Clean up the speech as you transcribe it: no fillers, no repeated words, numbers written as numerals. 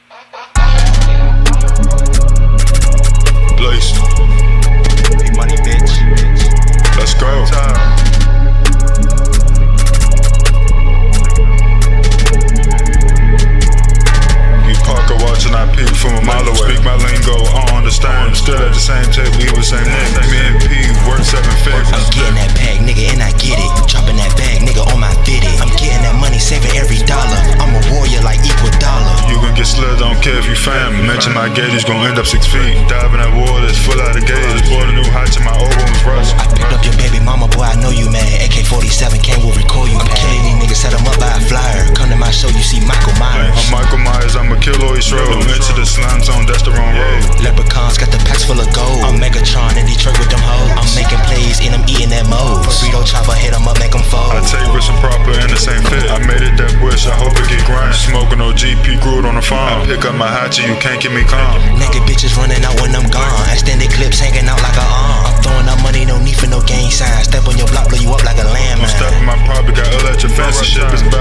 Blaze. Big money, bitch. Let's go. You Parker watching, I peek from a mile away. Speak my lingo, I don't understand. Still at the same table, we was same name. Me and P worth 7 figures. I'm getting that bag, nigga, and I get it. Dropping that bag, nigga, on my fitted. I'm getting that money, saving every dollar. I'm a warrior like Iguodala. You gon' get slid, don't care if you fam. Mention my gauge, you gon' end up 6 feet. Diving that water, it's full out of gauge. Just bought a new hatch and my old one was rust. I picked up your baby mama, boy, I know you mad. AK-47 came with recoil, you I'm killing these niggas, set them up by a flyer. Come to my show, you see Michael Myers. I'm Michael Myers, I'ma kill all these roads. Into the slime zone, that's the wrong road. Leprechauns got the packs full of gold. I'm Megatron in Detroit with them hoes. I'm making plays and I'm eating that mold. Burrito chopper, hit them up, make them fold. I take risks and proper in the same fit. I made it that wish, I hope it get grind. Smoking OGP Groot on the farm. I pick up my hatchet, you can't keep me calm. Naked bitches running out when I'm gone. Extended clips hanging out like a arm. I'm throwing up money, no need for no gang sign. Step on your block, blow you up like a landmine. I'm stepping my property, got ill at your fancy shit is